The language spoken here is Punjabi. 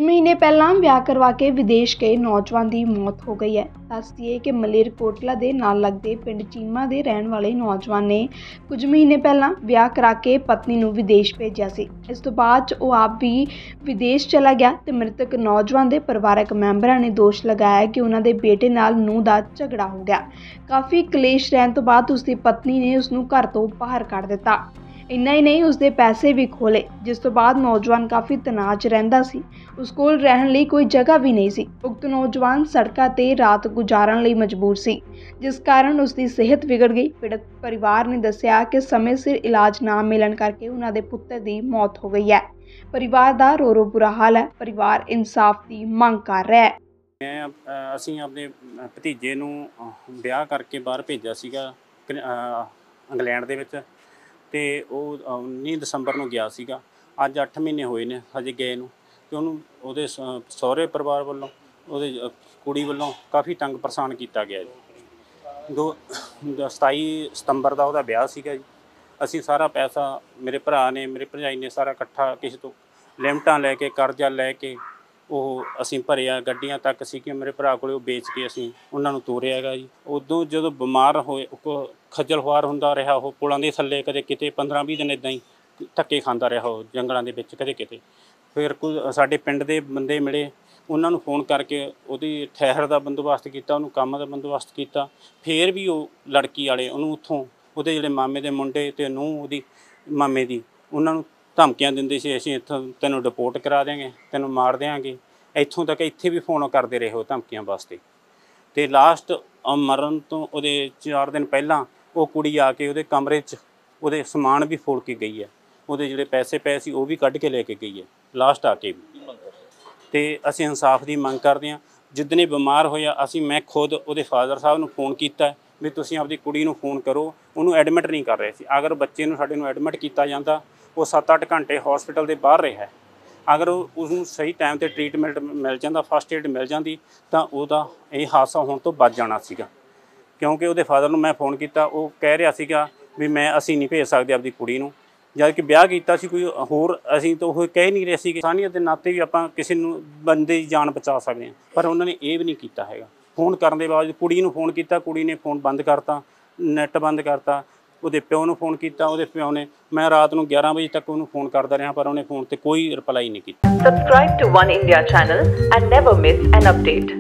महीने पहला विआह करवा के विदेश गए नौजवान की मौत हो गई है। दस दिए कि मलेरकोटला के नाल लगते पिंड चीमा के रहने वाले नौजवान ने कुछ महीने पहला विआह करा के पत्नी नूं विदेश भेजा सी। इस तो बाद वो आप भी विदेश चला गया तो मृतक नौजवान के परिवारक मैंबरां ने दोष लगाया कि उन्हां दे बेटे नाल नूंह दा झगड़ा हो गया। काफ़ी कलेश रहने तो बाद उसकी पत्नी ने उसनूं घर तो बाहर कढ़ दिता। इन्ना ही नहीं, उसके पैसे भी खोले, जिस तो बाद नौजवान काफ़ी तनाव च रहिंदा सी। उस कोल रहण लई कोई जगह भी नहीं सी। उक्त नौजवान सड़कों ते रात गुजारन लई मजबूर सी, जिस कारण उसकी सेहत बिगड़ गई। पीड़ित परिवार ने दस्सिया कि समय सिर इलाज ना मिलण करके उन्हां दे पुत्तर की मौत हो गई है। परिवार दा रो रो बुरा हाल है। परिवार इंसाफ की मांग कर रहा है। ਅਸੀਂ ਆਪਣੇ ਭਤੀਜੇ ਨੂੰ ਵਿਆਹ ਕਰਕੇ ਬਾਹਰ ਭੇਜਿਆ ਸੀਗਾ ਇੰਗਲੈਂਡ ਦੇ ਵਿੱਚ, ਤੇ ਉਹ 19 ਦਸੰਬਰ ਨੂੰ ਗਿਆ ਸੀਗਾ। ਅੱਜ 8 ਮਹੀਨੇ ਹੋਏ ਨੇ ਹਜੇ ਗਏ ਨੂੰ, ਤੇ ਉਹਨੂੰ ਉਹਦੇ ਸਹੁਰੇ ਪਰਿਵਾਰ ਵੱਲੋਂ ਉਹਦੇ ਕੁੜੀ ਵੱਲੋਂ ਕਾਫੀ ਤੰਗ ਪਰੇਸ਼ਾਨ ਕੀਤਾ ਗਿਆ ਜੀ। 27 ਸਤੰਬਰ ਦਾ ਉਹਦਾ ਵਿਆਹ ਸੀਗਾ ਜੀ। ਅਸੀਂ ਸਾਰਾ ਪੈਸਾ ਮੇਰੇ ਭਰਾ ਨੇ, ਮੇਰੇ ਭਰਜਾਈ ਨੇ ਸਾਰਾ ਇਕੱਠਾ ਕਿਸੇ ਤੋਂ ਲਿਮਟਾਂ ਲੈ ਕੇ, ਕਰਜ਼ਾ ਲੈ ਕੇ ਉਹ ਅਸੀਂ ਭਰਿਆ। ਗੱਡੀਆਂ ਤੱਕ ਸੀ ਕਿ ਮੇਰੇ ਭਰਾ ਕੋਲ ਉਹ ਵੇਚ ਕੇ ਅਸੀਂ ਉਹਨਾਂ ਨੂੰ ਤੋਰਿਆ ਹੈਗਾ ਜੀ। ਉਦੋਂ ਜਦੋਂ ਬਿਮਾਰ ਹੋਏ, ਖੱਜਲ ਖੁਆਰ ਹੁੰਦਾ ਰਿਹਾ ਉਹ ਪੁਲਾਂ ਦੇ ਥੱਲੇ, ਕਦੇ ਕਿਤੇ 15-20 ਦਿਨ ਇੱਦਾਂ ਹੀ ਧੱਕੇ ਖਾਂਦਾ ਰਿਹਾ ਉਹ ਜੰਗਲਾਂ ਦੇ ਵਿੱਚ, ਕਦੇ ਕਿਤੇ। ਫਿਰ ਕੋਈ ਸਾਡੇ ਪਿੰਡ ਦੇ ਬੰਦੇ ਮਿਲੇ, ਉਹਨਾਂ ਨੂੰ ਫੋਨ ਕਰਕੇ ਉਹਦੀ ਠਹਿਰ ਦਾ ਬੰਦੋਬਸਤ ਕੀਤਾ, ਉਹਨੂੰ ਕੰਮ ਦਾ ਬੰਦੋਬਸਤ ਕੀਤਾ। ਫਿਰ ਵੀ ਉਹ ਲੜਕੀ ਵਾਲੇ ਉਹਨੂੰ ਉੱਥੋਂ ਉਹਦੇ ਜਿਹੜੇ ਮਾਮੇ ਦੇ ਮੁੰਡੇ ਅਤੇ ਨੂੰਹ ਉਹਦੀ ਮਾਮੇ ਦੀ, ਉਹਨਾਂ ਨੂੰ ਧਮਕੀਆਂ ਦਿੰਦੇ ਸੀ, ਅਸੀਂ ਇੱਥੋਂ ਤੈਨੂੰ ਡਿਪੋਰਟ ਕਰਾ ਦਿਆਂਗੇ, ਤੈਨੂੰ ਮਾਰ ਦਿਆਂਗੇ। ਇੱਥੋਂ ਤੱਕ ਇੱਥੇ ਵੀ ਫੋਨ ਕਰਦੇ ਰਹੇ ਉਹ ਧਮਕੀਆਂ ਵਾਸਤੇ। ਅਤੇ ਲਾਸਟ ਮਰਨ ਤੋਂ ਉਹਦੇ 4 ਦਿਨ ਪਹਿਲਾਂ ਉਹ ਕੁੜੀ ਆ ਕੇ ਉਹਦੇ ਕਮਰੇ 'ਚ ਉਹਦੇ ਸਮਾਨ ਵੀ ਫੋੜ ਕੇ ਗਈ ਹੈ। ਉਹਦੇ ਜਿਹੜੇ ਪੈਸੇ ਪਏ ਸੀ ਉਹ ਵੀ ਕੱਢ ਕੇ ਲੈ ਕੇ ਗਈ ਹੈ ਲਾਸਟ ਆ ਕੇ ਵੀ। ਅਤੇ ਅਸੀਂ ਇਨਸਾਫ ਦੀ ਮੰਗ ਕਰਦੇ ਹਾਂ। ਜਿੱਦਣੇ ਬਿਮਾਰ ਹੋਇਆ ਮੈਂ ਖੁਦ ਉਹਦੇ ਫਾਦਰ ਸਾਹਿਬ ਨੂੰ ਫੋਨ ਕੀਤਾ ਵੀ ਤੁਸੀਂ ਆਪਦੀ ਕੁੜੀ ਨੂੰ ਫੋਨ ਕਰੋ। ਉਹਨੂੰ ਐਡਮਿਟ ਨਹੀਂ ਕਰ ਰਹੇ ਸੀ। ਅਗਰ ਬੱਚੇ ਨੂੰ ਸਾਡੇ ਨੂੰ ਐਡਮਿਟ ਕੀਤਾ ਜਾਂਦਾ, ਉਹ 7-8 ਘੰਟੇ ਹੌਸਪੀਟਲ ਦੇ ਬਾਹਰ ਰਿਹਾ। ਅਗਰ ਉਸਨੂੰ ਸਹੀ ਟਾਈਮ 'ਤੇ ਟਰੀਟਮੈਂਟ ਮਿਲ ਜਾਂਦਾ, ਫਸਟ ਏਡ ਮਿਲ ਜਾਂਦੀ, ਤਾਂ ਉਹਦਾ ਇਹ ਹਾਦਸਾ ਹੋਣ ਤੋਂ ਬਚ ਜਾਣਾ ਸੀਗਾ। ਕਿਉਂਕਿ ਉਹਦੇ ਫਾਦਰ ਨੂੰ ਮੈਂ ਫੋਨ ਕੀਤਾ, ਉਹ ਕਹਿ ਰਿਹਾ ਸੀਗਾ ਵੀ ਅਸੀਂ ਨਹੀਂ ਭੇਜ ਸਕਦੇ ਆਪਦੀ ਕੁੜੀ ਨੂੰ, ਜਦ ਕਿ ਵਿਆਹ ਕੀਤਾ ਸੀ ਕੋਈ ਹੋਰ। ਅਸੀਂ ਤਾਂ ਉਹ ਕਹਿ ਨਹੀਂ ਰਹੇ ਸੀ ਕਿ ਇਨਸਾਨੀਅਤ ਦੇ ਨਾਤੇ ਵੀ ਆਪਾਂ ਕਿਸੇ ਨੂੰ ਬੰਦੇ ਦੀ ਜਾਨ ਬਚਾ ਸਕਦੇ ਹਾਂ, ਪਰ ਉਹਨਾਂ ਨੇ ਇਹ ਵੀ ਨਹੀਂ ਕੀਤਾ ਹੈਗਾ। ਫੋਨ ਕਰਨ ਦੇ ਬਾਵਜੂਦ ਕੁੜੀ ਨੂੰ ਫੋਨ ਕੀਤਾ, ਕੁੜੀ ਨੇ ਫੋਨ ਬੰਦ ਕਰਤਾ, ਨੈੱਟ ਬੰਦ ਕਰਤਾ। ਉਹਦੇ ਪਿਓ ਨੂੰ ਫੋਨ ਕੀਤਾ, ਉਹਦੇ ਪਿਓ ਨੇ, ਮੈਂ ਰਾਤ ਨੂੰ 11 ਵਜੇ ਤੱਕ ਉਹਨੂੰ ਫੋਨ ਕਰਦਾ ਰਿਹਾ, ਪਰ ਉਹਨੇ ਫੋਨ ਤੇ ਕੋਈ ਰਿਪਲਾਈ ਨਹੀਂ ਕੀਤਾ। Subscribe to One India channel and never miss an update.